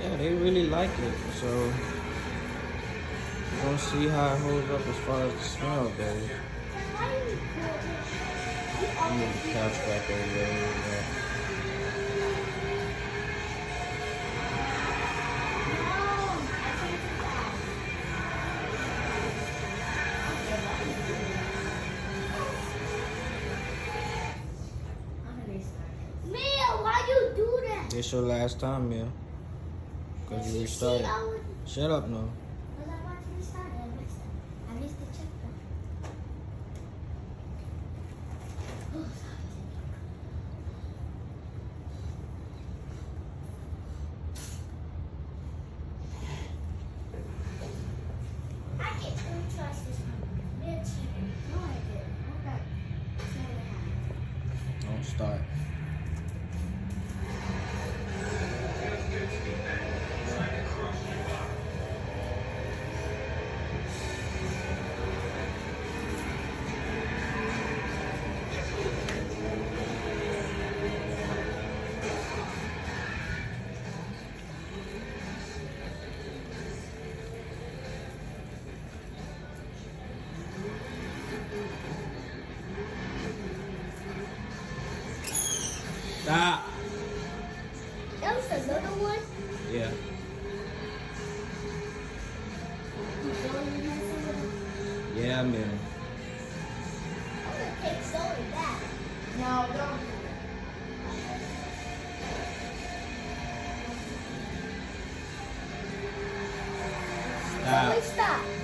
Yeah, they really like it. So we're gonna see how it holds up as far as the smell goes. Move the couch back over there. Why you do that? This your last time, Mel. Because you restarted. Shut up, no. Because I want to restart it. I missed the checkpoint. Oh, I get 2 choices. Real cheating. No, I didn't. Okay. Don't start. Stop. That was the little one? Yeah. Yeah, man. I'm gonna take Zoe back. No, don't. Stop. Zoe, stop.